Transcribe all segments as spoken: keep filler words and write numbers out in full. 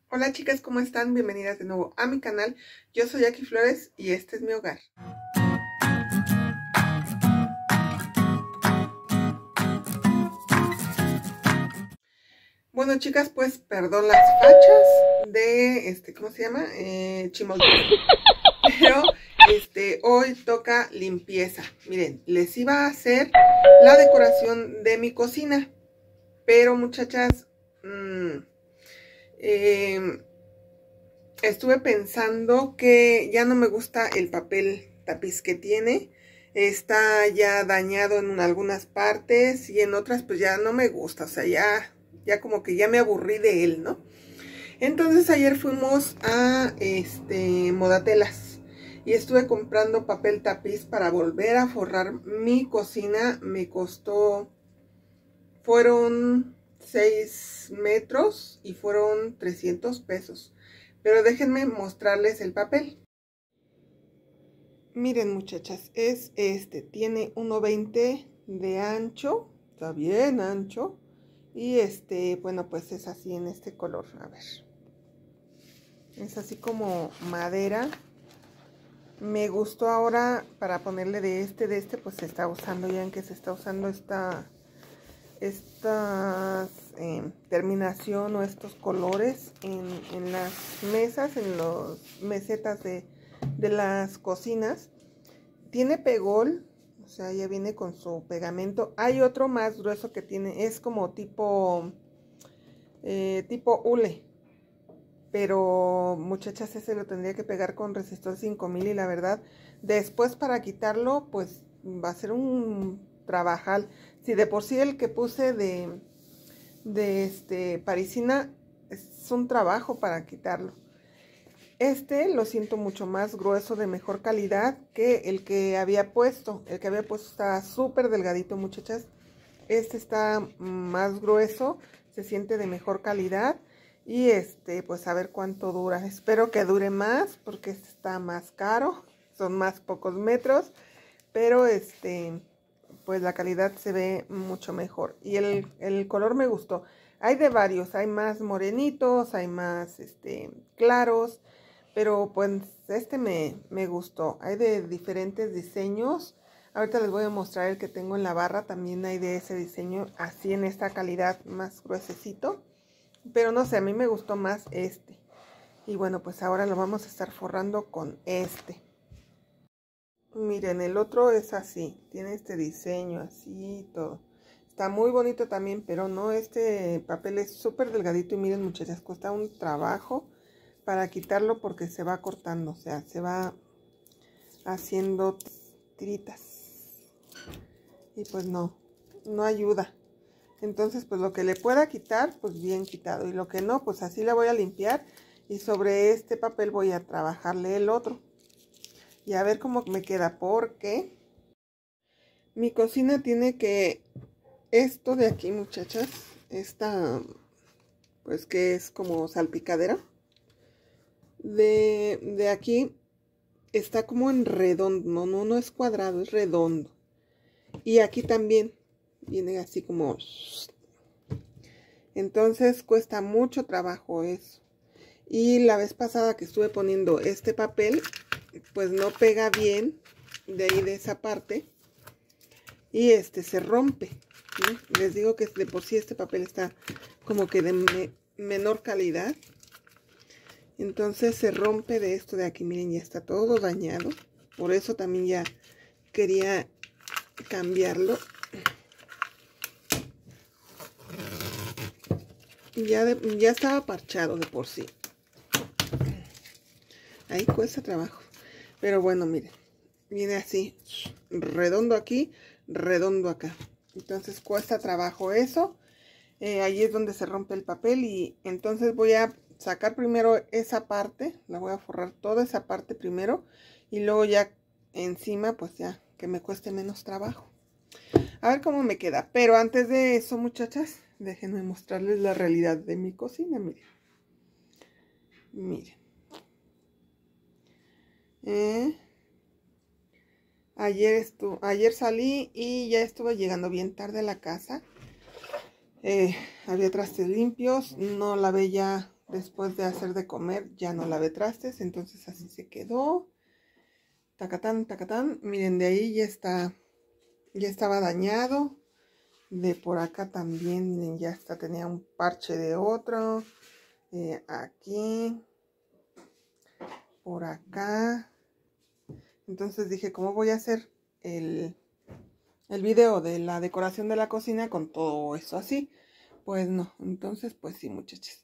Hola chicas, ¿cómo están? Bienvenidas de nuevo a mi canal. Yo soy Jackie Flores y este es mi hogar. Bueno chicas, pues perdón las fachas de, este, ¿cómo se llama? Eh, Chimoltrufia. Pero este, hoy toca limpieza. Miren, les iba a hacer la decoración de mi cocina. Pero muchachas, mmm, eh, estuve pensando que ya no me gusta el papel tapiz que tiene. Está ya dañado en algunas partes y en otras pues ya no me gusta. O sea, ya, ya como que ya me aburrí de él, ¿no? Entonces ayer fuimos a este Modatelas y estuve comprando papel tapiz para volver a forrar mi cocina. Me costó, fueron seis metros y fueron trescientos pesos. Pero déjenme mostrarles el papel. Miren muchachas, es este, tiene uno veinte de ancho, está bien ancho. Y este, bueno, pues es así en este color, a ver. Es así como madera. Me gustó ahora para ponerle de este, de este, pues se está usando, ya en que se está usando esta, esta eh, terminación o estos colores en, en las mesas, en las mesetas de, de las cocinas. Tiene pegol, o sea, ya viene con su pegamento. Hay otro más grueso que tiene, es como tipo, eh, tipo hule. Pero muchachas, ese lo tendría que pegar con resistor cinco mil y la verdad, después para quitarlo, pues va a ser un trabajal. Si de por sí el que puse de, de este parisina es un trabajo para quitarlo. Este lo siento mucho más grueso, de mejor calidad que el que había puesto. El que había puesto está súper delgadito, muchachas. Este está más grueso, se siente de mejor calidad. Y este, pues a ver cuánto dura. Espero que dure más porque este está más caro. Son más pocos metros. Pero este, pues la calidad se ve mucho mejor. Y el, el color me gustó. Hay de varios, hay más morenitos, hay más este, claros. Pero pues este me, me gustó. Hay de diferentes diseños. Ahorita les voy a mostrar el que tengo en la barra. También hay de ese diseño así en esta calidad más gruesecito. Pero no sé, a mí me gustó más este. Y bueno, pues ahora lo vamos a estar forrando con este. Miren, el otro es así. Tiene este diseño así y todo. Está muy bonito también, pero no, este papel es súper delgadito. Y miren muchachas, cuesta un trabajo para quitarlo porque se va cortando. O sea, se va haciendo tiritas. Y pues no, no ayuda. Entonces, pues lo que le pueda quitar, pues bien quitado. Y lo que no, pues así la voy a limpiar. Y sobre este papel voy a trabajarle el otro. Y a ver cómo me queda. Porque mi cocina tiene que... Esto de aquí, muchachas. Esta, pues que es como salpicadera. De, de aquí está como en redondo. No, no, no es cuadrado, es redondo. Y aquí también viene así como... Entonces cuesta mucho trabajo eso. Y la vez pasada que estuve poniendo este papel, pues no pega bien de ahí de esa parte. Y este se rompe. ¿Sí? Les digo que de por sí este papel está como que de me menor calidad. Entonces se rompe de esto de aquí. Miren, ya está todo dañado. Por eso también ya quería cambiarlo. Ya, de, ya estaba parchado de por sí. Ahí cuesta trabajo. Pero bueno, miren. Viene así. Redondo aquí, redondo acá. Entonces cuesta trabajo eso. Eh, ahí es donde se rompe el papel. Y entonces voy a sacar primero esa parte. La voy a forrar toda esa parte primero. Y luego ya encima, pues ya que me cueste menos trabajo. A ver cómo me queda. Pero antes de eso, muchachas, déjenme mostrarles la realidad de mi cocina. Miren. Miren. Eh, ayer, estu ayer salí y ya estuve llegando bien tarde a la casa. Eh, había trastes limpios. No lavé ya después de hacer de comer ya no lavé trastes, entonces así se quedó. Tacatán, tacatán. Miren, de ahí ya está, ya estaba dañado. De por acá también, miren, ya está, tenía un parche de otro. Eh, aquí. Por acá. Entonces dije, ¿cómo voy a hacer el, el video de la decoración de la cocina con todo eso así? Pues no, entonces pues sí, muchachos.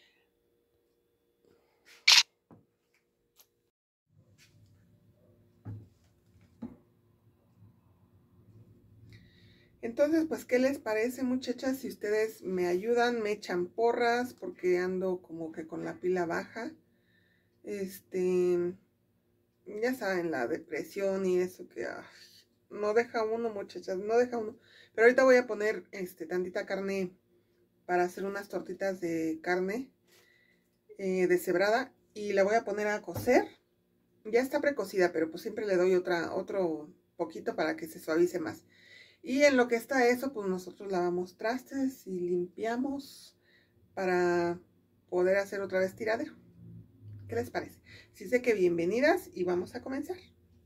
Entonces, pues, ¿qué les parece, muchachas? Si ustedes me ayudan, me echan porras, porque ando como que con la pila baja. Este, ya saben, la depresión y eso que ay, no deja uno, muchachas, no deja uno. Pero ahorita voy a poner este tantita carne para hacer unas tortitas de carne eh, deshebrada y la voy a poner a cocer. Ya está precocida, pero pues siempre le doy otra, otro poquito para que se suavice más. Y en lo que está eso, pues nosotros lavamos trastes y limpiamos para poder hacer otra vez tiradero. ¿Qué les parece? Sí sé que bienvenidas y vamos a comenzar.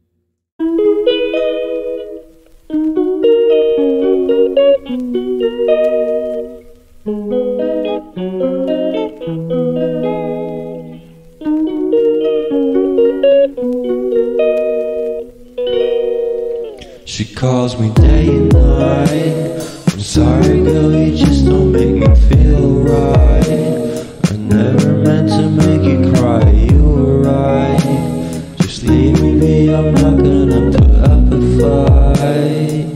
She calls me day and night. I'm sorry, girl, you just don't make me feel right. I never meant to make you cry, you were right. Just leave me be, I'm not gonna put up a fight.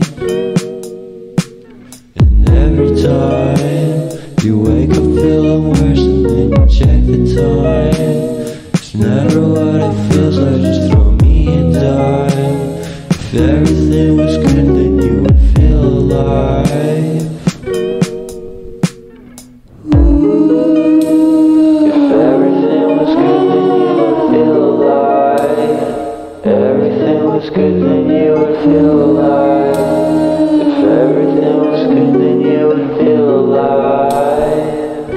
And every time you wake up feeling worse and then you check the time. It's never what it feels like, just throw me a dime. If everything was good, then you would feel alive. Ooh. If everything was good, then you would feel alive. Everything was good, then you would feel alive. If everything was good, then you would feel alive.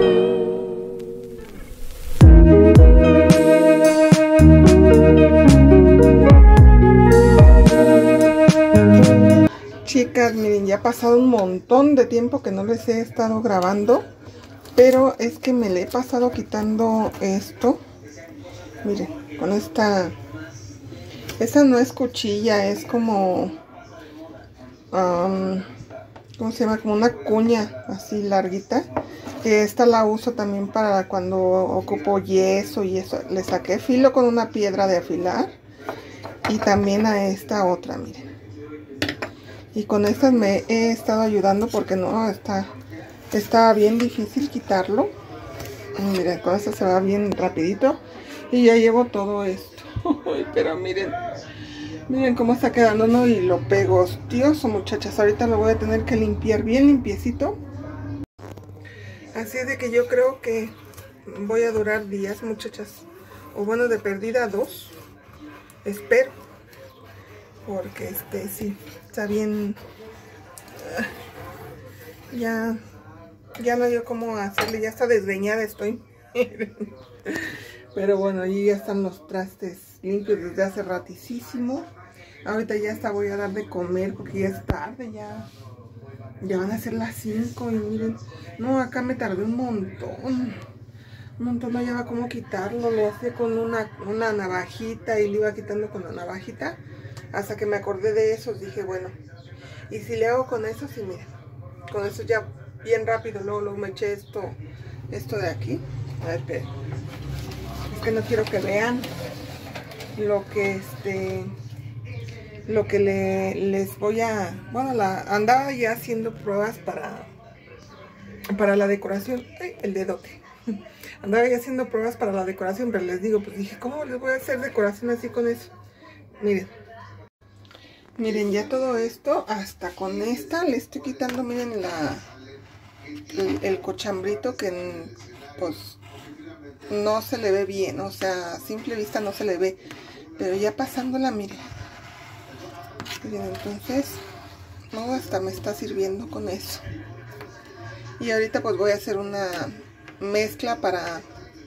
Chicas, miren, ya ha pasado un montón de tiempo que no les he estado grabando, pero es que me le he pasado quitando esto. Miren, con esta, esta no es cuchilla, es como, um, ¿cómo se llama? Como una cuña así larguita. Que esta la uso también para cuando ocupo yeso y eso. Le saqué filo con una piedra de afilar y también a esta otra, miren. Y con estas me he estado ayudando porque no, está, está bien difícil quitarlo. Miren, con esta se va bien rapidito. Y ya llevo todo esto. Pero miren, miren cómo está quedando, ¿no? Y lo pegostioso, muchachas. Ahorita lo voy a tener que limpiar bien limpiecito. Así es de que yo creo que voy a durar días, muchachas. O bueno, de perdida dos. Espero. Porque este, sí, está bien. Uh, ya, ya no hay cómo hacerle, ya está desgreñada estoy. Pero bueno, ahí ya están los trastes limpios desde hace ratísimo. Ahorita ya hasta voy a dar de comer porque ya es tarde, ya. Ya van a ser las cinco y miren. No, acá me tardé un montón. Un montón, no lleva cómo quitarlo. Lo hacía con una, una navajita y le iba quitando con la navajita. Hasta que me acordé de eso, dije, bueno, y si le hago con eso, sí, miren, con eso ya bien rápido, luego, luego me eché esto, esto de aquí. A ver, espera. Es que no quiero que vean lo que este, lo que le, les voy a, bueno, la, andaba ya haciendo pruebas para, para la decoración. Ay, el dedote. Andaba ya haciendo pruebas para la decoración, pero les digo, pues dije, ¿cómo les voy a hacer decoración así con eso? Miren. Miren, ya todo esto, hasta con esta le estoy quitando, miren, la el, el cochambrito que pues no se le ve bien, o sea, a simple vista no se le ve, pero ya pasándola, miren, miren, entonces, no, hasta me está sirviendo con eso. Y ahorita pues voy a hacer una mezcla para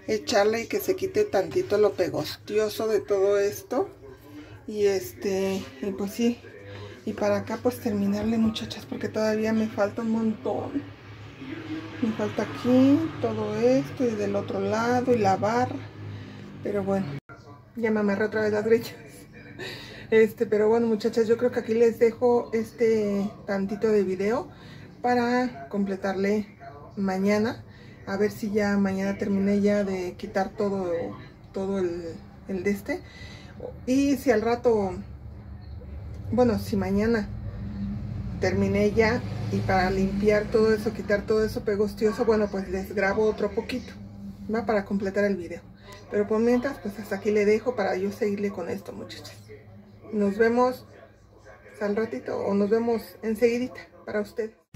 echarle y que se quite tantito lo pegostioso de todo esto. Y este, y pues sí, y para acá pues terminarle, muchachas, porque todavía me falta un montón. Me falta aquí todo esto y del otro lado y la barra. Pero bueno, ya me amarré otra vez las greñas. Este, pero bueno, muchachas, yo creo que aquí les dejo este tantito de video para completarle mañana. A ver si ya mañana terminé ya de quitar todo, todo el, el de este. Y si al rato, bueno, si mañana terminé ya y para limpiar todo eso, quitar todo eso pegostioso, bueno, pues les grabo otro poquito, ¿va? Para completar el video. Pero por mientras, pues hasta aquí le dejo para yo seguirle con esto, muchachas. Nos vemos al ratito o nos vemos enseguidita para ustedes.